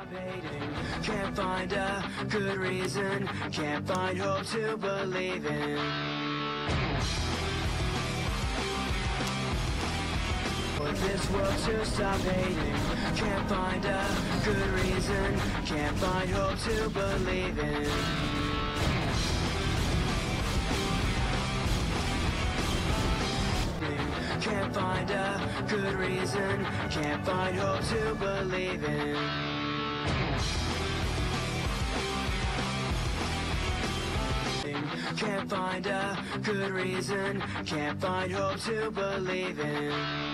stop hating. Can't find a good reason. Can't find hope to believe in. For this world to stop hating. Can't find a good reason. Can't find hope to believe in. Can't find a good reason. Can't find hope to believe in. Can't find a good reason. Can't find hope to believe in.